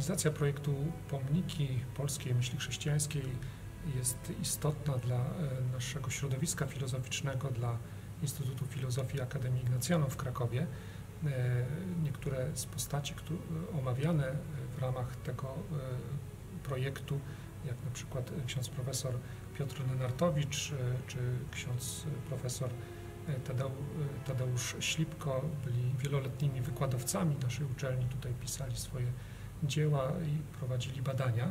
Realizacja projektu Pomniki Polskiej Myśli Chrześcijańskiej jest istotna dla naszego środowiska filozoficznego, dla Instytutu Filozofii Akademii Ignatianum w Krakowie. Niektóre z postaci omawiane w ramach tego projektu, jak na przykład ksiądz profesor Piotr Lenartowicz czy ksiądz profesor Tadeusz Ślipko, byli wieloletnimi wykładowcami naszej uczelni, tutaj pisali swoje dzieła i prowadzili badania.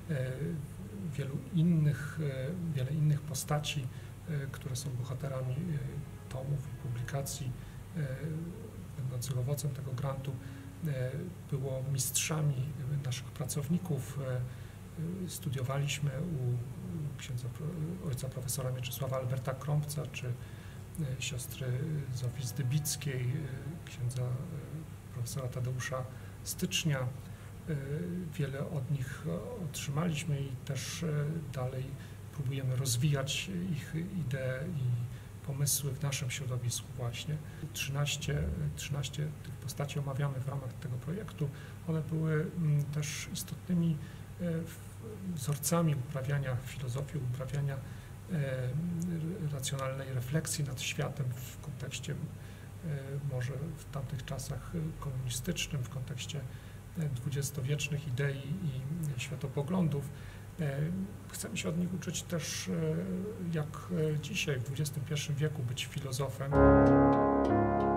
Wiele innych postaci, które są bohaterami tomów i publikacji będących owocem tego grantu, było mistrzami naszych pracowników. Studiowaliśmy u ojca profesora Mieczysława Alberta Krąpca czy siostry Zofii Zdybickiej, księdza profesora Tadeusza Stycznia. Wiele od nich otrzymaliśmy i też dalej próbujemy rozwijać ich idee i pomysły w naszym środowisku właśnie. 13 tych postaci omawiamy w ramach tego projektu. One były też istotnymi wzorcami uprawiania filozofii, uprawiania racjonalnej refleksji nad światem w kontekście może w tamtych czasach komunistycznym, w kontekście dwudziestowiecznych idei i światopoglądów. Chcemy się od nich uczyć też, jak dzisiaj w XXI wieku być filozofem.